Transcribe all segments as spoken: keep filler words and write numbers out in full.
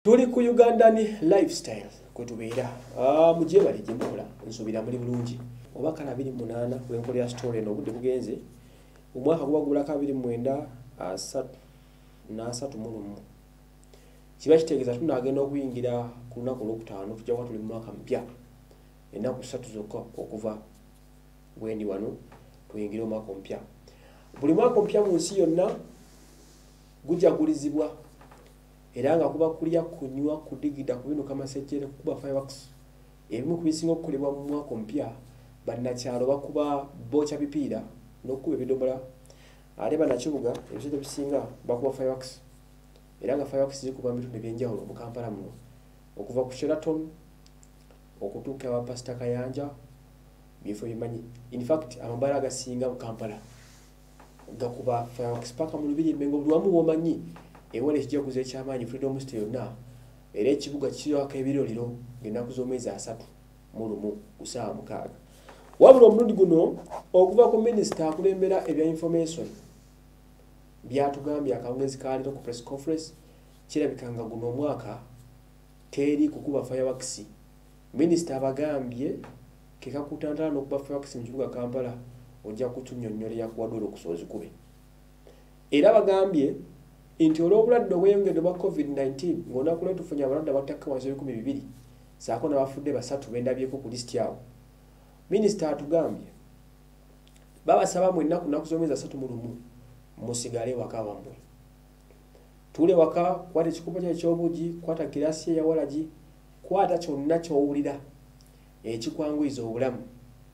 Tuli ku Ugandan lifestyle kwetubeera ah mujye bali jimula nsubira muri bulungi oba kana abiri munana kwenko ya story no budde bugenze umwaka gwagula ka abiri mwenda asatu na asatu mulumu kiba kitegeza tunagenda okuyingira ku lunaku olwokutaano tujja kwa tuli mu mwaka mpya ennaku ssatu zokka okuva bwendi wano tuyingira omwaka mpya buli mwaka mpya mu nsi yonna gujagulizibwa era nga kuba kulya kunywa kudigida kubinuka amasejjere kuba fireworks ebimu kubisinga okukolebwa mu mwaka mpya bannakyalo bakuba bocha bipiira n'okuba ebidomola ate bannakibuga ebisejje bisinga bakuba fireworks era nga fireworks zikuba mu bitundu ebyenjawulo mu Kampala muno okuva ku Sheraton okutuuka wa Pastor Kayanja bifo bimanyi in fact amabala agasinga mu Kampala gakuba fireworks paka mu lubiri mengo buli womanyi ewole kijja kuze kyamaanyi Freedom State yonna era ekibuga kiriyo akebiroliro ngenaku z'omwezi asatu mu lumu kusaawa mukaaga wabula omulundi guno okuva ku minisita akulembera ebya information byatugambye akawungezi kaaliro ku press conference kirabikanga guno omwaka teri kukuba fireworks minisita abagambye kekakutandala n'okuba fireworks mu kibuga Kampala ojja kutunyonnyola yakuwadde okusozi kube era bagambye inti olw'obulwadde obweyongedde bwa covid nineteen ng'olunaku lwe tufunye abalwadde abatakka wansi w'ebikumi bibiri saako n'abafudde basatu bendabyeko ku lisiti awo minisita atugambye babasaba mwenna ku nnaku z'omwezi asatu mu lumu musigale waka wammwe tule waka kwata ekikopo kye ekyobugi kwata girasi ya walagi kwata kyonna ky'owulira ekikwanguyiriza obulamu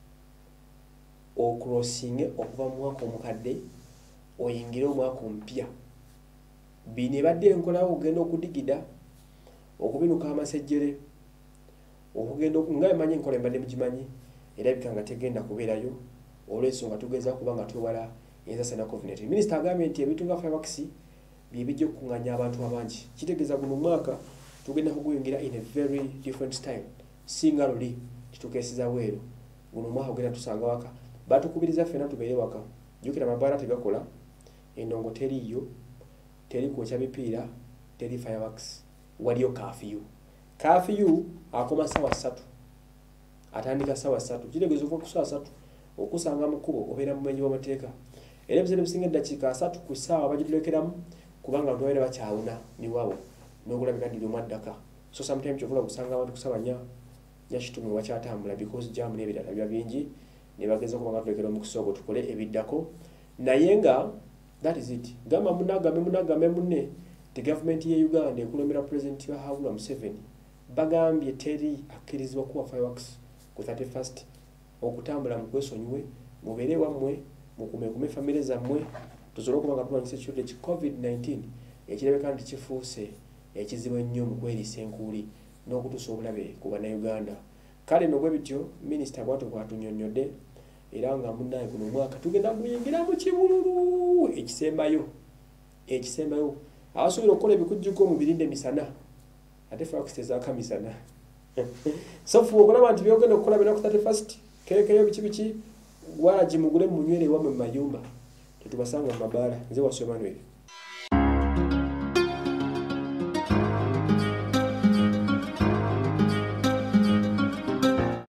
okurosinge okuva mu mwaka omukadde oyingire omwaka omupya bine badde enkola okugenda okudigida okubinuka amasejjere okugenda nga emanyi enkola embadde mugimanyi era bikanga tegenda kubeerayo olw'ensonga tugeza kuba nga twewala enzasa na covid nineteen minisita agambye nti ebintu nga fireworks bye bijja okukunganya abantu abangi kitegeeza guno omwaka tugenda kuguyingira in a very different style singa luli titukeesiza weeru guno omwaka ogenda tusanga waka batukubiriza ffena tubeere waka jjukira amabaala tegakola endongo teriiyo teri kwokya bipiira teri fireworks waliyo curfew curfew akoma sawa ssatu atandika sawa ssatu kitegeeza okuva ku sawa ssatu okusanga mu kkubo obeera mu bumenyi bw'amateeka era ebiseera ebisinga eddakiika asatu ku ssaawa bagitulekeramu kubanga abantu babeera bakyawuna niwabo n'okulabika ddi omwaddaka so sometimes kyovula kusanga abantu kusaba nya nyakitumi bakyatambula because jam n'ebirala biba bingi ne bageza okuba nga tulekera omukisa ogwo tukole ebiddako naye nga that is it gamba munagambe munagambe munne the government ye Uganda ekulembera president wa Hawula Museveni bagambye teri akkirizibwa kuwa fireworks ku thirty-first okutambula mu kwesonyiwe mubeere wammwe mukumekume famire zammwe tusobola okuba nga tulwanyisa ekirwadde ki covid nineteen ekirabika nti kifuuse ekizibu ennyo mu kweriisa enkuuli n'okutuusa obulabe ku bannayuganda kale nogwe bityo minisita bw'atyo bw'atunnyonnyodde era nga munnaye guno omwaka tugenda kuyingira mu kibululu ekisembayo ekisembayo abasobola okukola ebikujjuko mu birinde misana ate fireworks tezaaka misana so fuba okulaba nti byogenda okukola bina ku thirty-first kerekeyo biki biki wala gimugule munywere ewammwe mu mayumba tetubasanga mu mabaala nze wasoma Emmanuel.